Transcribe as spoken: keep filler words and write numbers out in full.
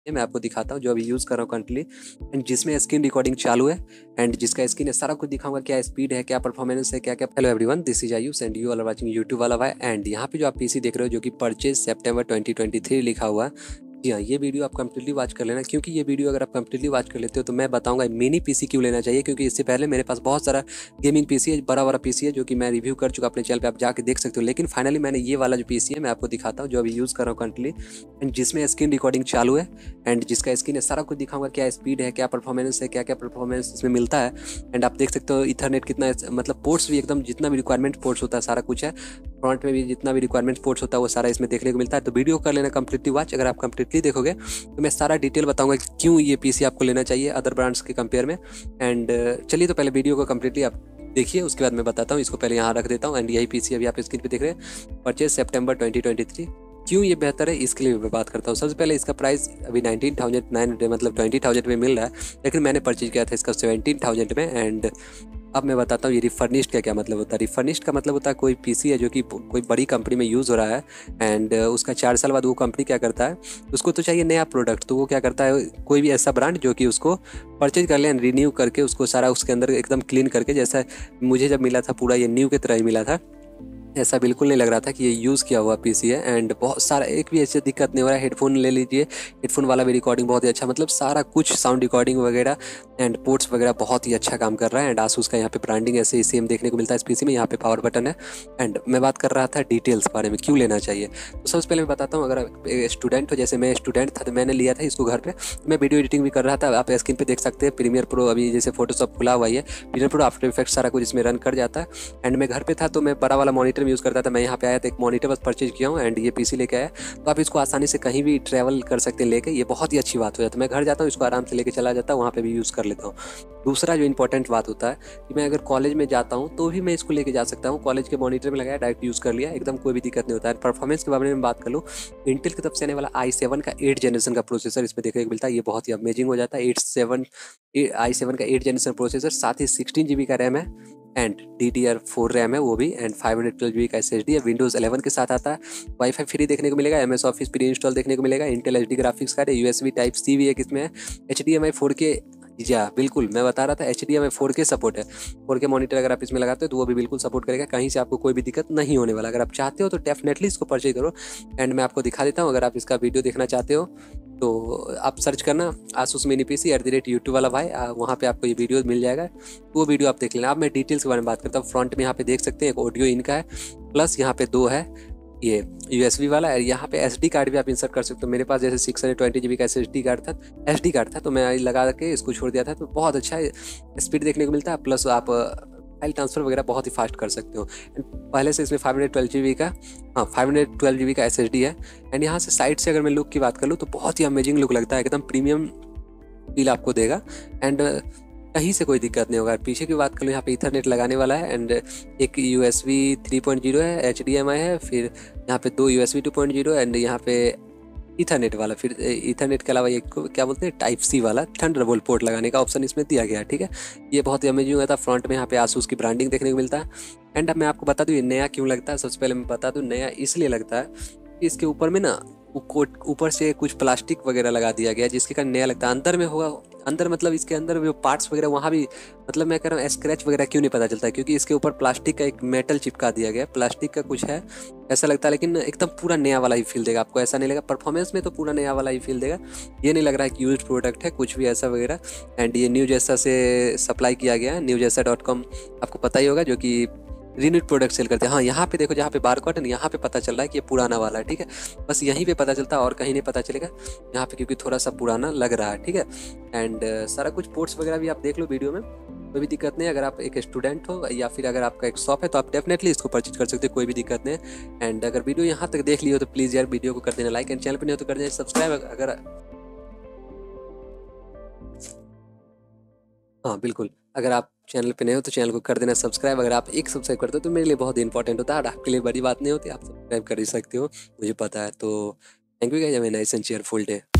ये मैं आपको दिखाता हूँ जो अभी यूज़ कर रहा हूँ करंटली एंड जिसमें स्क्रीन रिकॉर्डिंग चालू है एंड जिसका स्क्रीन है सारा कुछ दिखाऊंगा, क्या स्पीड है, क्या परफॉर्मेंस है, क्या क्या। Hello everyone, this is Ayush and you are watching YouTube वाला भाई। एंड यहाँ पे जो आप पीसी देख रहे हो जो कि purchase September twenty twenty three लिखा हुआ है, जी हाँ, ये वीडियो आप कंप्लीटली वॉच कर लेना, क्योंकि ये वीडियो अगर आप कंप्लीटली वॉच कर लेते हो तो मैं बताऊंगा मिनी पीसी क्यों लेना चाहिए। क्योंकि इससे पहले मेरे पास बहुत सारा गेमिंग पीसी है, बड़ा बड़ा पीसी है जो कि मैं रिव्यू कर चुका अपने चैनल पे, आप जाके देख सकते हो। लेकिन फाइनली मैंने ये वाला जो पीसी है मैं आपको दिखाता हूँ जो अभी यूज़ कर रहा हूँ करंटली एंड जिसमें स्क्रीन रिकॉर्डिंग चालू है एंड जिसका स्क्रीन है सारा कुछ दिखाऊंगा, क्या स्पीड है, क्या परफॉर्मेंस है, क्या क्या परफॉर्मेंस इसमें मिलता है। एंड आप देख सकते हो इथरनेट कितना, मतलब पोर्ट्स भी एकदम जितना भी रिक्वायरमेंट पोर्ट्स होता है सारा कुछ है। फ्रंट में भी जितना भी रिक्वायरमेंट पोर्ट्स होता है वो सारा इसमें देखने को मिलता है। तो वीडियो कर लेना कंप्लीटली वॉच। अगर आप कंप्लीटली देखोगे तो मैं सारा डिटेल बताऊंगा कि क्यों ये पीसी आपको लेना चाहिए अदर ब्रांड्स के कंपेयर में। एंड चलिए तो पहले वीडियो को कंप्लीटली आप देखिए, उसके बाद मैं बताता हूँ। इसको पहले यहाँ रख देता हूँ एंड यही पीसी अभी आप स्क्रीन पे देख रहे हैं, purchase September twenty twenty three. क्यों ये बेहतर है इसके लिए मैं बात करता हूँ। सबसे पहले इसका प्राइस अभी नाइनटीन थाउजेंड नाइन हंड्रेड मतलब ट्वेंटी थाउजेंड में मिल रहा है, लेकिन मैंने परचेज किया था इसका सेवनटीन थाउजेंड में। एंड अब मैं बताता हूँ ये रिफर्निश्ड का क्या मतलब होता है। रिफर्निश्ड का मतलब होता है कोई पीसी है जो कि कोई बड़ी कंपनी में यूज़ हो रहा है एंड उसका चार साल बाद वो कंपनी क्या करता है, उसको तो चाहिए नया प्रोडक्ट, तो वो क्या करता है कोई भी ऐसा ब्रांड जो कि उसको परचेज कर ले एंड रिन्यू करके उसको सारा उसके अंदर एकदम क्लीन करके, जैसा मुझे जब मिला था पूरा ये न्यू की तरह ही मिला था, ऐसा बिल्कुल नहीं लग रहा था कि ये यूज़ किया हुआ पीसी है। एंड बहुत सारा एक भी ऐसी दिक्कत नहीं हो रहा है। हेडफोन ले लीजिए, हेडफोन वाला भी रिकॉर्डिंग बहुत ही अच्छा, मतलब सारा कुछ साउंड रिकॉर्डिंग वगैरह एंड पोर्ट्स वगैरह बहुत ही अच्छा काम कर रहा है। एंड आसूस का यहाँ पे ब्रांडिंग ऐसे ही सेम देखने को मिलता है इस पीसी में। यहाँ पे पावर बटन है। एंड मैं बात कर रहा था डिटेल्स बारे में क्यों लेना चाहिए। तो सबसे पहले मैं बताता हूँ, अगर स्टूडेंट हो, जैसे मैं स्टूडेंट था तो मैंने लिया था इसको घर पर, मैं वीडियो एडिटिंग भी कर रहा था। आप स्क्रीन पर देख सकते हैं प्रीमियर प्रो, अभी जैसे फोटोशॉप खुला हुआ है, प्रीमियर प्रो आफ्टर इफेक्ट सारा कुछ इसमें रन कर जाता है। एंड मैं घर पर था तो मैं बड़ा वाला मॉनिटर में यूज़ करता था। मैं यहाँ पे आया तो एक मॉनिटर बस परचेज किया हूँ एंड ये पीसी लेके आया, तो आप इसको आसानी से कहीं भी ट्रैवल कर सकते हैं लेके, ये बहुत ही अच्छी बात हो जाती है। मैं घर जाता हूँ इसको आराम से लेके चला जाता हूँ, वहाँ पे भी यूज़ कर लेता हूँ। दूसरा जो इंपॉर्टेंट बात होता है कि मैं अगर कॉलेज में जाता हूँ तो भी मैं इसको लेके जा सकता हूँ। कॉलेज के मॉनिटर में लगाया, डायरेक्ट यूज़ कर लिया, एकदम कोई भी दिक्कत नहीं होता है। परफॉर्मेंस के बारे में बात कर लूँ, इंटेल की तरफ से आने वाला आई सेवन का एट जनरेशन का प्रोसेसर इसमें देखने को मिलता है, ये बहुत ही अमेजिंग हो जाता है। एट सेवन आई सेवन का एट जनरेशन प्रोसेसर, साथ ही सिक्सटीन जी बी का रैम है and D D R four RAM है वो भी, and five hundred twelve G B का एस एस डी है। विंडोज़ इलेवन के साथ आता है, वाईफाई फ्री देखने को मिलेगा, M S office pre install देखने को मिलेगा, Intel H D graphics card है, यू एस बी टाइप सी भी एक इसमें है, H D M I four K, या बिल्कुल मैं बता रहा था H D M I four K support है। फोर के मॉनिटर अगर आप इसमें लगाते हो तो वो भी बिल्कुल सपोर्ट करेगा, कहीं से आपको कोई भी दिक्कत नहीं होने वाला। अगर आप चाहते हो तो डेफिनेटली इसको परचेज करो। एंड मैं आपको दिखा देता हूँ, अगर आप इसका वीडियो देखना चाहते हो तो आप सर्च करना Asus mini PC at the rate YouTube वाला भाई, वहाँ पे आपको ये वीडियो मिल जाएगा, तो वो वीडियो आप देख लेना। अब मैं डिटेल्स के बारे में बात करता हूँ। फ्रंट में यहाँ पे देख सकते हैं एक ऑडियो इनका है, प्लस यहाँ पे दो है ये यूएसबी वाला है। यहाँ पे एसडी कार्ड भी आप इंसर्ट कर सकते हो। मेरे पास जैसे six hundred twenty G B का एसडी कार्ड था एसडी कार्ड था तो मैं लगा के इसको छोड़ दिया था, तो बहुत अच्छा स्पीड देखने को मिलता है। प्लस आप फाइल ट्रांसफर वगैरह बहुत ही फास्ट कर सकते हो। पहले से इसमें five hundred twelve G B का हाँ five hundred twelve G B का एस एस डी है। एंड यहाँ से साइड से अगर मैं लुक की बात कर लूँ तो बहुत ही अमेजिंग लुक लगता है, एकदम प्रीमियम फील आपको देगा। एंड कहीं से कोई दिक्कत नहीं होगा। पीछे की बात कर लूँ, यहाँ पे इथरनेट लगाने वाला है एंड एक U S B three point zero है, एच डी एम आई है, फिर यहाँ पे दो U S B two point zero and यहाँ पे इथरनेट वाला, फिर इथरनेट के अलावा एक को क्या बोलते हैं टाइप सी वाला थंडरबोल्ट पोर्ट लगाने का ऑप्शन इसमें दिया गया है। ठीक है, ये बहुत ही अमेजिंग होता है। फ्रंट में यहाँ पे आसूस की ब्रांडिंग देखने को मिलता है। एंड अब मैं आपको बता दूँ ये नया क्यों लगता है। सबसे पहले मैं बता दूँ नया इसलिए लगता है कि इसके ऊपर में ना ऊपर से कुछ प्लास्टिक वगैरह लगा दिया गया जिसके कारण नया लगता है। अंदर में होगा, अंदर मतलब इसके अंदर जो पार्ट्स वगैरह वहाँ भी, मतलब मैं कह रहा हूँ स्क्रैच वगैरह क्यों नहीं पता चलता है, क्योंकि इसके ऊपर प्लास्टिक का एक मेटल चिपका दिया गया है, प्लास्टिक का कुछ है ऐसा लगता है, लेकिन एकदम पूरा नया वाला ही फील देगा आपको। ऐसा नहीं लगेगा, परफॉर्मेंस में तो पूरा नया वाला ही फील देगा। ये नहीं लग रहा है कि यूज्ड प्रोडक्ट है कुछ भी ऐसा वगैरह। एंड ये न्यू जैसा से सप्लाई किया गया है, न्यू जैसा डॉट कॉम आपको पता ही होगा जो कि रिन्यूड प्रोडक्ट सेल करते हैं। हाँ, यहाँ पे देखो जहाँ पे बारकोड है यहाँ पे पता चल रहा है कि ये पुराना वाला है। ठीक है, बस यहीं पे पता चलता है और कहीं नहीं पता चलेगा यहाँ पे, क्योंकि थोड़ा सा पुराना लग रहा है। ठीक है, एंड uh, सारा कुछ पोर्ट्स वगैरह भी आप देख लो वीडियो में, कोई भी दिक्कत नहीं है। अगर आप एक स्टूडेंट हो या फिर अगर आपका एक शॉप है तो आप डेफिनेटली इसको परचेज कर सकते हो, कोई भी दिक्कत नहीं है। एंड अगर वीडियो यहाँ तक देख ली हो तो प्लीज़ यार वीडियो को कर देना लाइक, एंड चैनल पर नहीं हो तो कर देना सब्सक्राइब। अगर हाँ बिल्कुल, अगर आप चैनल पे नए हो तो चैनल को कर देना सब्सक्राइब। अगर आप एक सब्सक्राइब करते हो तो मेरे लिए बहुत ही इंपॉर्टेंट होता है और आपके लिए बड़ी बात नहीं होती, आप सब्सक्राइब कर ही सकते हो, मुझे पता है। तो thank you guys, have a nice and cheerful day.